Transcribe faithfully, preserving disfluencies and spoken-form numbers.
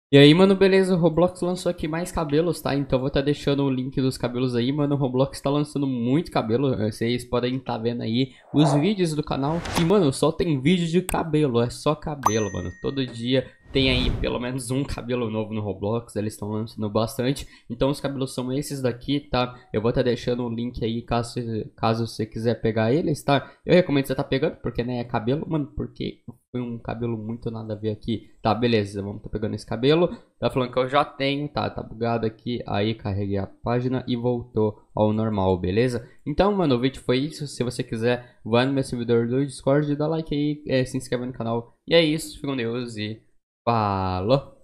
E aí, mano, beleza? O Roblox lançou aqui mais cabelos, tá? Então eu vou estar deixando o link dos cabelos aí, mano. O Roblox tá lançando muito cabelo. Vocês podem estar vendo aí os vídeos do canal. E, mano, só tem vídeo de cabelo. É só cabelo, mano. Todo dia tem aí pelo menos um cabelo novo no Roblox. Eles estão lançando bastante. Então os cabelos são esses daqui, tá? Eu vou estar deixando o link aí caso, caso você quiser pegar eles, tá? Eu recomendo você tá pegando, porque, né, é cabelo, mano. Porque foi um cabelo muito nada a ver aqui. Tá, beleza, vamos tá pegando esse cabelo. Tá falando que eu já tenho, tá, tá bugado aqui. Aí carreguei a página e voltou ao normal, beleza? Então, mano, o vídeo foi isso. Se você quiser, vai no meu servidor do Discord, dá like aí, é, se inscreve no canal. E é isso, fica com Deus e falou!